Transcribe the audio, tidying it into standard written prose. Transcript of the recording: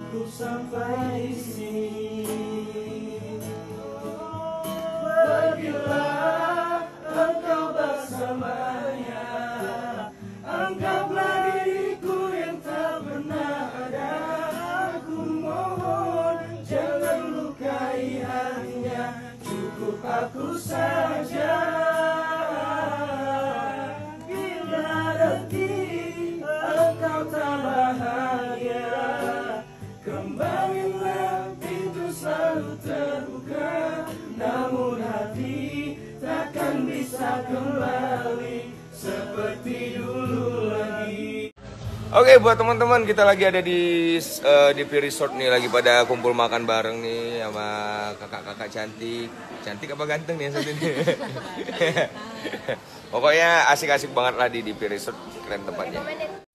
cukup sampai di sini. Pergilah engkau bersamanya, anggaplah diriku yang tak pernah ada. Aku mohon jangan lukai hatinya, cukup aku saja. Bila nanti engkau tak bahagia, kembalilah, pintu selalu terbuka. Namun hati takkan bisa kembali seperti dulu lagi. Oke, buat teman-teman, kita lagi ada di DP Resort nih, lagi pada kumpul makan bareng nih sama kakak-kakak cantik. Cantik apa ganteng nih yang satu ini? Pokoknya asik-asik banget lah di DP Resort, keren tempatnya.